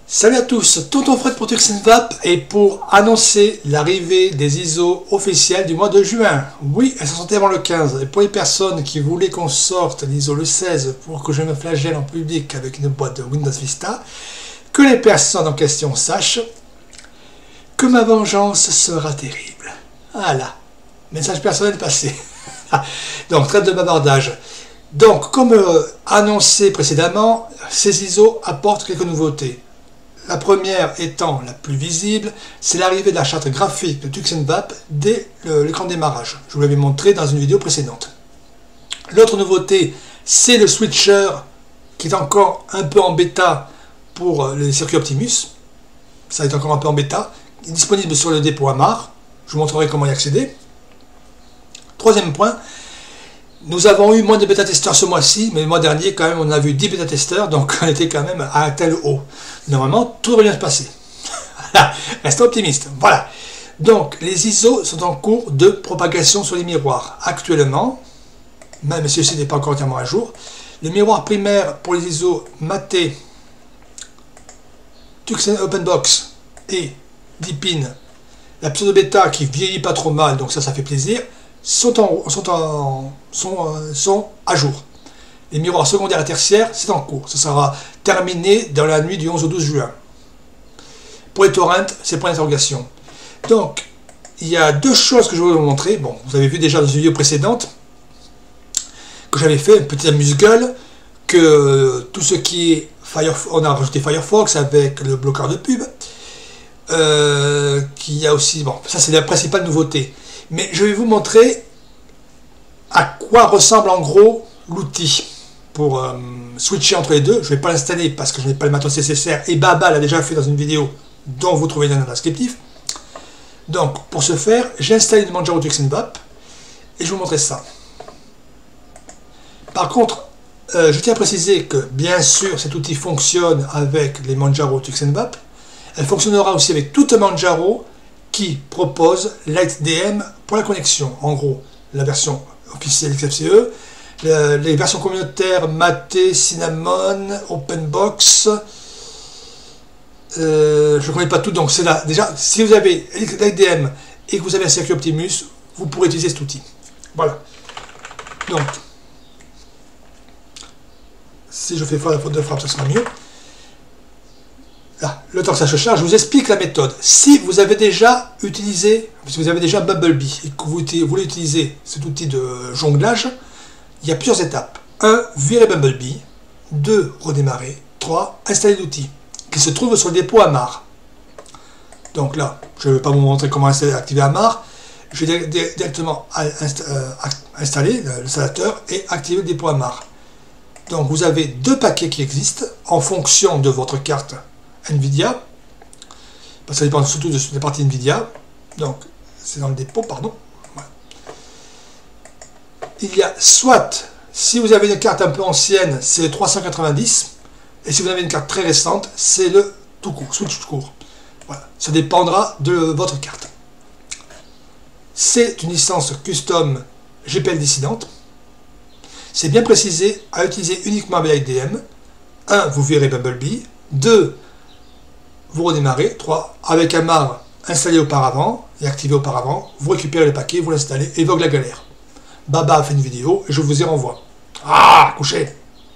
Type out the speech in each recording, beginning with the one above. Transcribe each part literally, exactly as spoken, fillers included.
Salut à tous, Tonton Fred pour TuxinVap et pour annoncer l'arrivée des I S O officiels du mois de juin. Oui, elles sont sorties avant le quinze. Et pour les personnes qui voulaient qu'on sorte l'I S O le seize pour que je me flagelle en public avec une boîte de Windows Vista, que les personnes en question sachent que ma vengeance sera terrible. Voilà, message personnel passé. Donc, traite de bavardage. Donc, comme euh, annoncé précédemment, ces I S O apportent quelques nouveautés. La première étant la plus visible, c'est l'arrivée de la charte graphique de TuxinVap dès l'écran de démarrage. Je vous l'avais montré dans une vidéo précédente. L'autre nouveauté, c'est le switcher qui est encore un peu en bêta pour les circuits Optimus. Ça est encore un peu en bêta. Il est disponible sur le dépôt Amar. Je vous montrerai comment y accéder. Troisième point, nous avons eu moins de bêta-testeurs ce mois-ci, mais le mois dernier, quand même, on a vu dix bêta-testeurs, donc on était quand même à un tel haut. Normalement, tout devrait bien se passer. Restons optimistes. Voilà. Donc, les I S O sont en cours de propagation sur les miroirs. Actuellement, même si ceci n'est pas encore entièrement à jour, le miroir primaire pour les I S O Mate, Tuxin OpenBox et Deepin, la pseudo-bêta qui vieillit pas trop mal, donc ça, ça fait plaisir, sont, en, sont, en, sont, euh, sont à jour. Les miroirs secondaires et tertiaires, c'est en cours. Ça sera terminé dans la nuit du onze au douze juin. Pour les torrents, c'est point d'interrogation. Donc, il y a deux choses que je vais vous montrer. Bon, vous avez vu déjà dans une vidéo précédente que j'avais fait, une petite amuse-gueule, que tout ce qui est Firefox, on a rajouté Firefox avec le bloqueur de pub. Euh, qu'il y a aussi, bon, ça c'est la principale nouveauté. Mais je vais vous montrer à quoi ressemble en gros l'outil pour euh, switcher entre les deux. Je ne vais pas l'installer parce que je n'ai pas le matos nécessaire et Baba l'a déjà fait dans une vidéo dont vous trouvez le lien dans le descriptif. Donc pour ce faire, j'ai installé le Manjaro TuxinVap et je vais vous montrer ça. Par contre, euh, je tiens à préciser que bien sûr cet outil fonctionne avec les Manjaro TuxinVap. Elle fonctionnera aussi avec toute Manjaro qui propose LightDM pour la connexion. En gros, la version officielle X F C E, les, les versions communautaires Mate, Cinnamon, OpenBox, euh, je ne connais pas tout, donc c'est là. Déjà, si vous avez LightDM et que vous avez un circuit Optimus, vous pourrez utiliser cet outil. Voilà. Donc, si je fais la faute de frappe, ça sera mieux. Là, le temps que ça se charge, je vous explique la méthode. Si vous avez déjà utilisé, si vous avez déjà Bumblebee et que vous voulez utiliser cet outil de jonglage, il y a plusieurs étapes. un. Virer Bumblebee. deux. Redémarrer. trois. Installer l'outil qui se trouve sur le dépôt Amar. Donc là, je ne vais pas vous montrer comment installer, activer Amar. Je vais directement installer l'installateur et activer le dépôt Amar. Donc vous avez deux paquets qui existent en fonction de votre carte Nvidia, parce que ça dépend surtout de la partie Nvidia. Donc c'est dans le dépôt, pardon. Voilà. Il y a soit, si vous avez une carte un peu ancienne, c'est le trois cent quatre-vingt-dix, et si vous avez une carte très récente, c'est le tout court, switch tout court. Voilà. Ça dépendra de votre carte. C'est une licence custom G P L dissidente. C'est bien précisé à utiliser uniquement avec LightDM. un. Vous verrez Bumblebee. deux. Vous redémarrez. trois. Avec Amar installé auparavant et activé auparavant, vous récupérez le paquet, vous l'installez et vogue la galère. Baba a fait une vidéo et je vous y renvoie. Ah, couchez.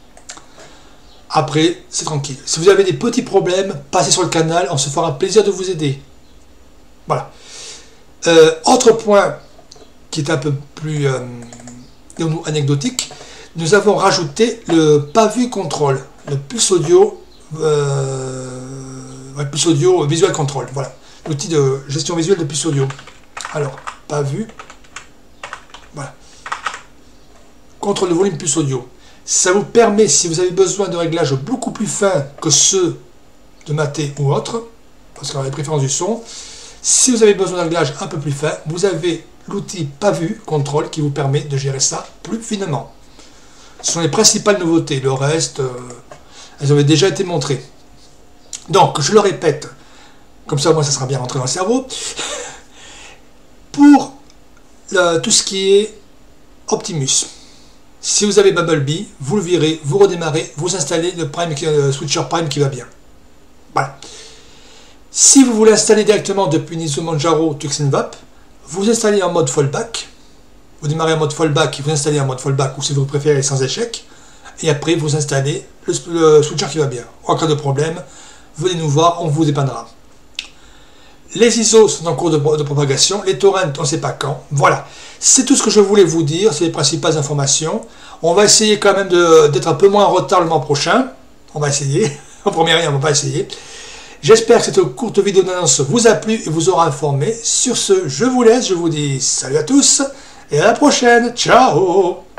Après, c'est tranquille. Si vous avez des petits problèmes, passez sur le canal, on se fera plaisir de vous aider. Voilà. Euh, autre point qui est un peu plus euh, anecdotique, nous avons rajouté le PAVU Control, le pulse audio. Euh, Ouais, puce audio visual control, voilà, l'outil de gestion visuelle de puce audio. Alors, pas vu, voilà, contrôle de volume puce audio. Ça vous permet, si vous avez besoin de réglages beaucoup plus fins que ceux de Mate ou autres, parce qu'on a les préférences du son, si vous avez besoin de réglages un peu plus fins, vous avez l'outil pas vu contrôle qui vous permet de gérer ça plus finement. Ce sont les principales nouveautés, le reste, euh, elles avaient déjà été montrées. Donc, je le répète, comme ça, moi, ça sera bien rentré dans le cerveau. Pour le, tout ce qui est Optimus, si vous avez Bumblebee, vous le virez, vous redémarrez, vous installez le, Prime, le switcher Prime qui va bien. Voilà. Si vous voulez installer directement depuis une I S O Manjaro TuxNVAP, vous installez en mode fallback. Vous démarrez en mode fallback et vous installez en mode fallback, ou si vous préférez sans échec. Et après, vous installez le, le switcher qui va bien. En cas de problème, venez nous voir, on vous dépannera. Les I S O sont en cours de, de propagation. Les torrents, on ne sait pas quand. Voilà. C'est tout ce que je voulais vous dire. C'est les principales informations. On va essayer quand même d'être un peu moins en retard le mois prochain. On va essayer. En première rien, on va essayer. J'espère que cette courte vidéo d'annonce vous a plu et vous aura informé. Sur ce, je vous laisse. Je vous dis salut à tous et à la prochaine. Ciao!